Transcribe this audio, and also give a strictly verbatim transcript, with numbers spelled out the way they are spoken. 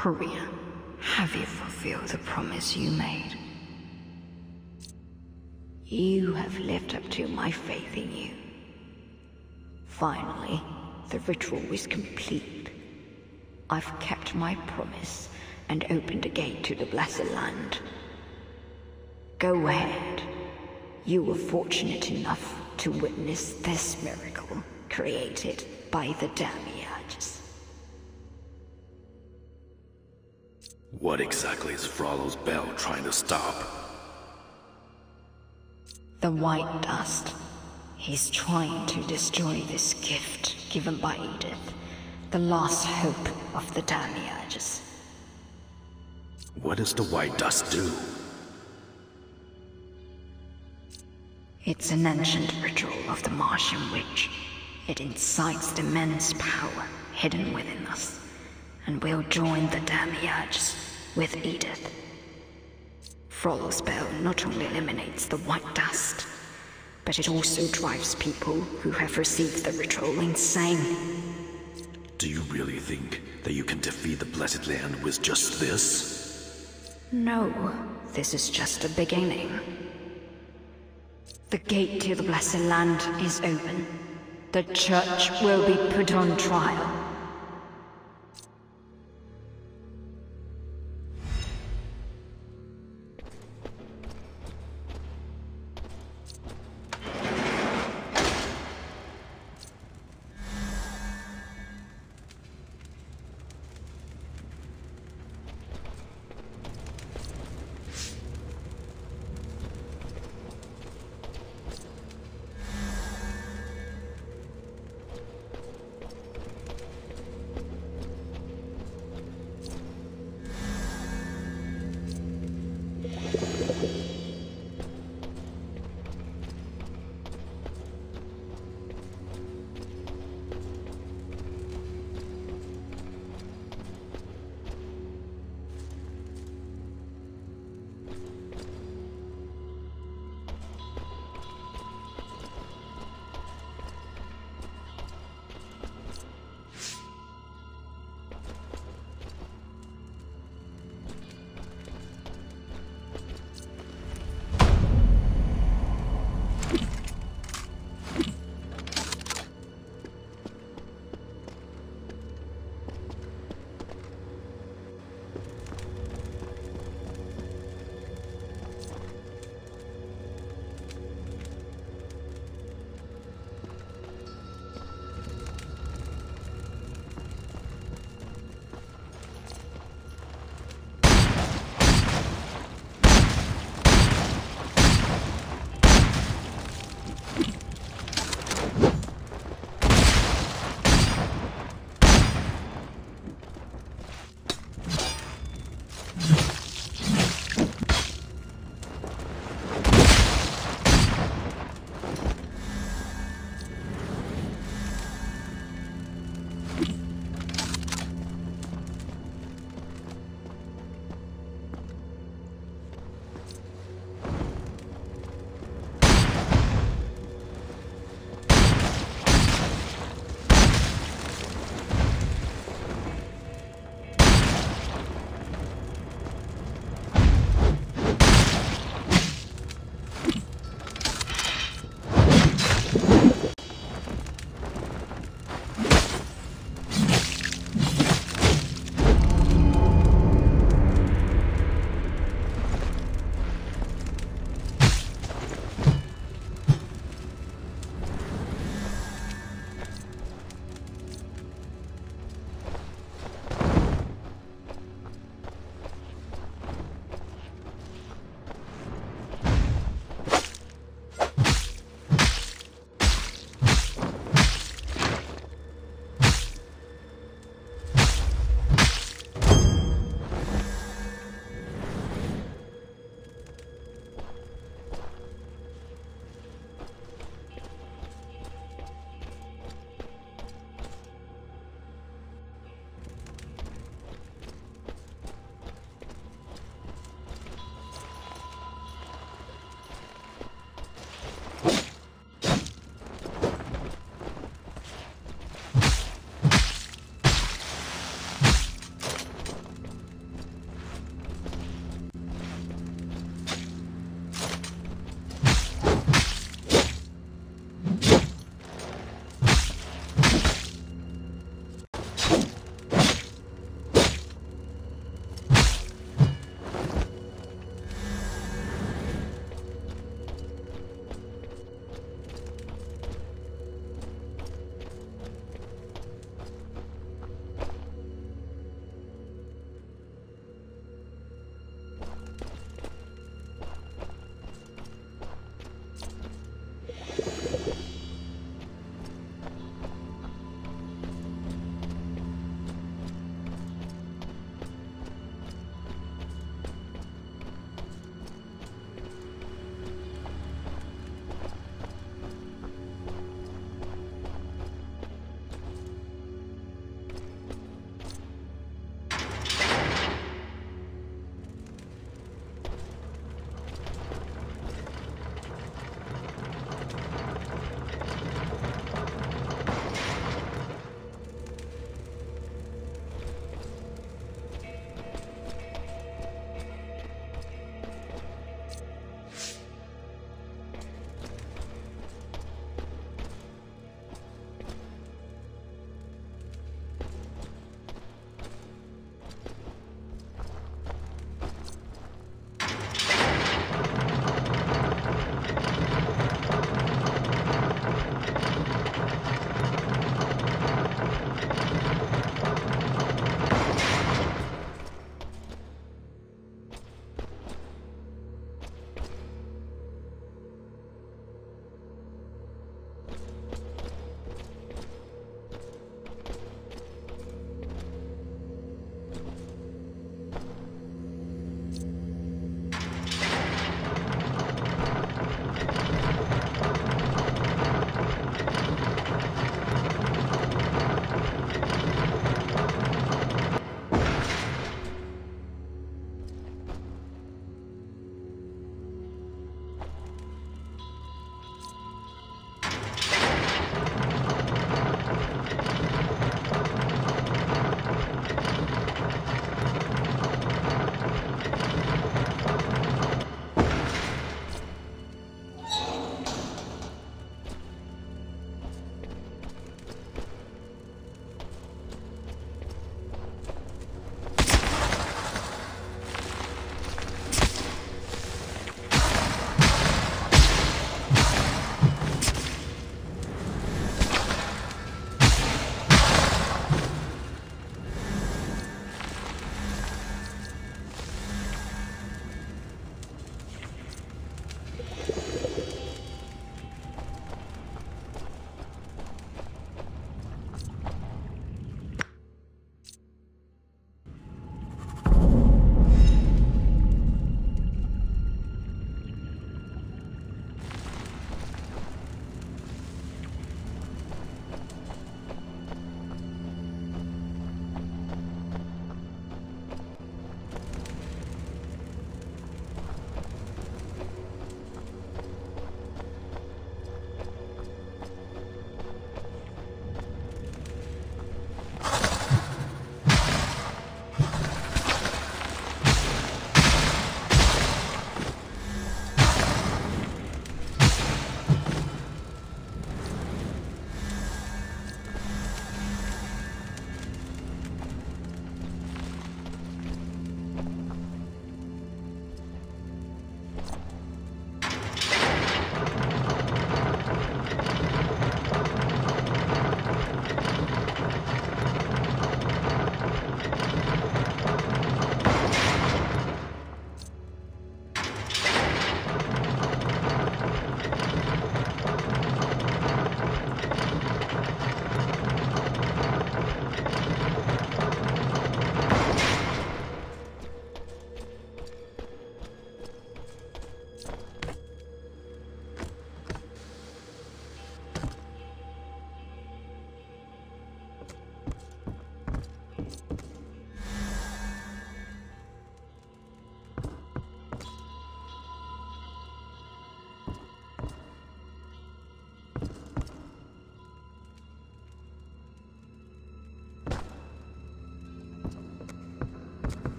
Korea, have you fulfilled the promise you made? You have lived up to my faith in you. Finally, the ritual is complete. I've kept my promise and opened a gate to the Blessed Land. Go ahead. You were fortunate enough to witness this miracle created by the Demiurges. What exactly is Frollo's Bell trying to stop? The White Dust. He's trying to destroy this gift given by Edith, the last hope of the Demiurges. What does the White Dust do? It's an ancient ritual of the Martian Witch. It incites the immense power hidden within us, and we'll join the Demiurges with Edith. Frollo's Bell not only eliminates the White Dust, but it also drives people who have received the ritual insane. Do you really think that you can defeat the Blessed Land with just this? No, this is just a beginning. The gate to the Blessed Land is open. The Church will be put on trial.